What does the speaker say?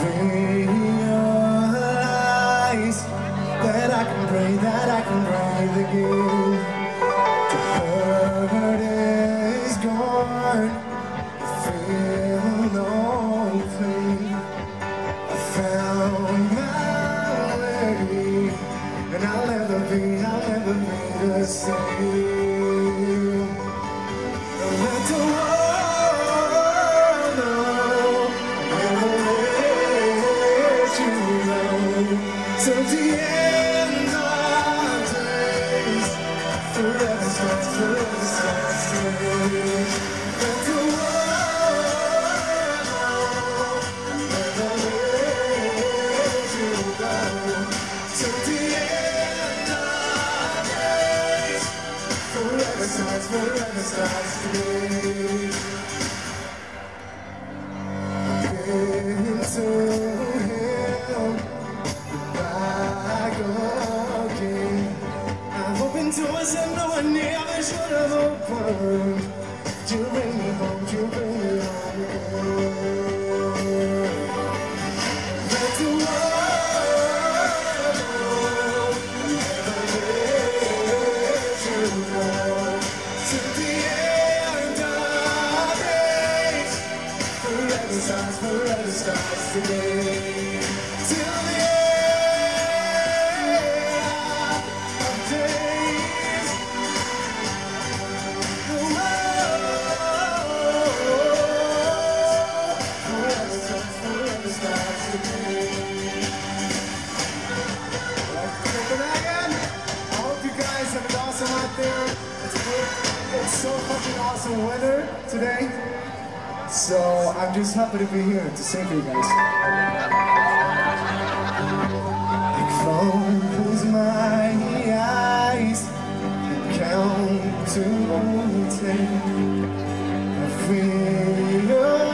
realize that I can breathe again. The hurt is gone, I feel no pain. I found my way, and I'll never be the same. Don't let the world know I'll never let you go. Till the end of days, forever starts today. Let the world know I'll never let you go. Till the end of days, forever starts today. Into him, back again. I've opened doors that no one ever should have opened. You bring me home, you bring me home again. Let the world know I'll never let you go. Till the end of days, forever starts today. Till the end of days, the world forever starts today. Copenhagen, I hope you guys have it awesome out there. It's so fucking awesome weather today. So I'm just happy to be here to sing for you guys. I close my eyes and count to 10. I feel